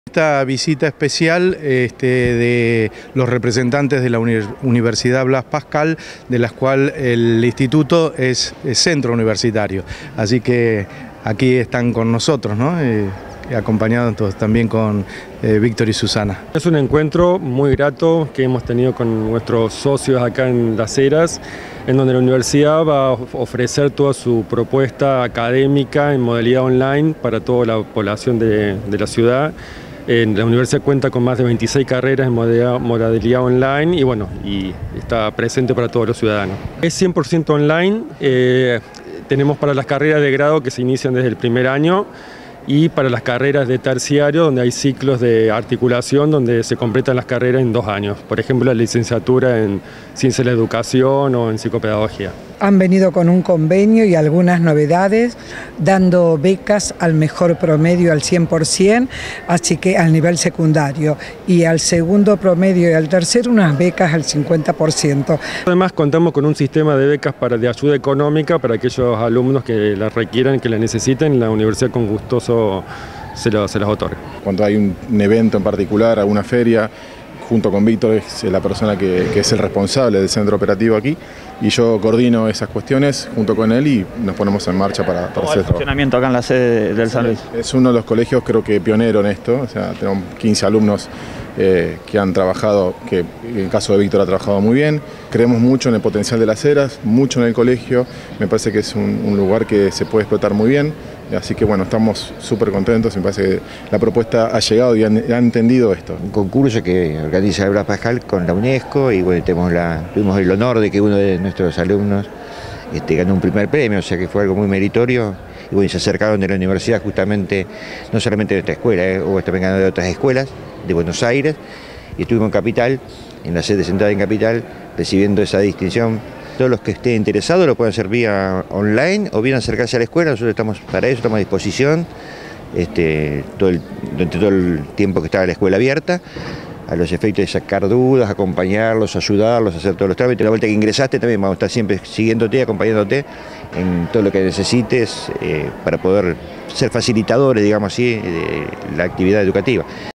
Esta visita especial de los representantes de la Universidad Blas Pascal, de las cuales el instituto es centro universitario. Así que aquí están con nosotros, ¿no? Acompañados también con Víctor y Susana. Es un encuentro muy grato que hemos tenido con nuestros socios acá en Las Heras, en donde la universidad va a ofrecer toda su propuesta académica en modalidad online para toda la población de la ciudad. La universidad cuenta con más de 26 carreras en modalidad online y está presente para todos los ciudadanos. Es 100% online, tenemos para las carreras de grado que se inician desde el primer año y para las carreras de terciario donde hay ciclos de articulación donde se completan las carreras en 2 años. Por ejemplo, la licenciatura en Ciencia de la Educación o en Psicopedagogía. Han venido con un convenio y algunas novedades, dando becas al mejor promedio al 100%, así que al nivel secundario, y al segundo promedio y al tercero unas becas al 50%. Además contamos con un sistema de becas de ayuda económica para aquellos alumnos que la requieran, que la necesiten, la universidad con gustoso se las otorga. Cuando hay un evento en particular, alguna feria, junto con Víctor es la persona que es el responsable del centro operativo aquí, y yo coordino esas cuestiones junto con él y nos ponemos en marcha para hacer el funcionamiento acá en la sede del San Luis. Es uno de los colegios, creo que pionero en esto, o sea, tenemos 15 alumnos que han trabajado, que en el caso de Víctor ha trabajado muy bien. Creemos mucho en el potencial de Las Heras, mucho en el colegio, me parece que es un lugar que se puede explotar muy bien. Así que bueno, estamos súper contentos, me parece que la propuesta ha llegado y han entendido esto. Un concurso que organiza el Blas Pascal con la UNESCO y bueno, tuvimos el honor de que uno de nuestros alumnos ganó un primer premio, o sea que fue algo muy meritorio. Y bueno, se acercaron de la universidad justamente, no solamente de nuestra escuela, hubo también ganado de otras escuelas de Buenos Aires, y estuvimos en Capital, en la sede central en Capital, recibiendo esa distinción. Todos los que estén interesados lo pueden hacer vía online o bien acercarse a la escuela. Nosotros estamos para eso, estamos a disposición durante todo el tiempo que está la escuela abierta, a los efectos de sacar dudas, acompañarlos, ayudarlos, hacer todos los trámites. La vuelta que ingresaste también vamos a estar siempre siguiéndote, acompañándote en todo lo que necesites para poder ser facilitadores, digamos así, de la actividad educativa.